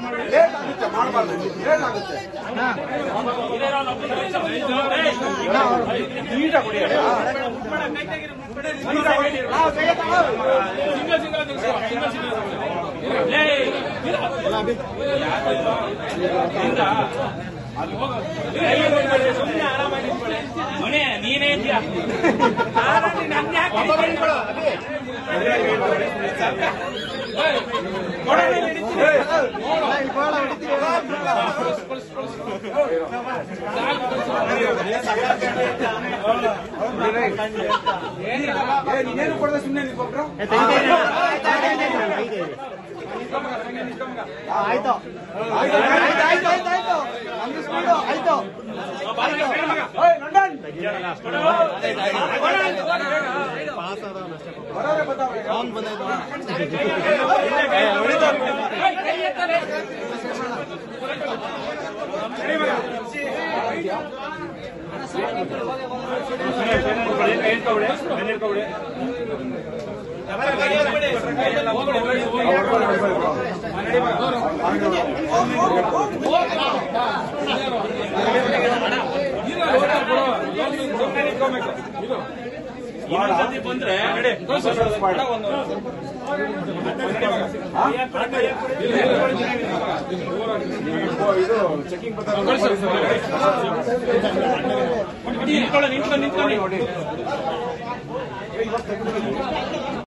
Late ಆಗುತ್ತೆ, ಮಾಡಬಾರ್ದು, late ಆಗುತ್ತೆ. ನೀಟಾಗಿ ಕೊಡಿ. ನೀನೇ ನೀನೇನು ಕೊಡದೆ ಸುಮ್ಮನೆ ನಿಂತ್ಕೊಂಡ್ರು. ಆಯ್ತು ಆಯ್ತು ಇನ್ನೊಂದ್ಸತಿ ಬಂದ್ರೆ ಇದು ಚೆಕಿಂಗ್ ನಿಂತ್ಕೊಳ್ಳಿ.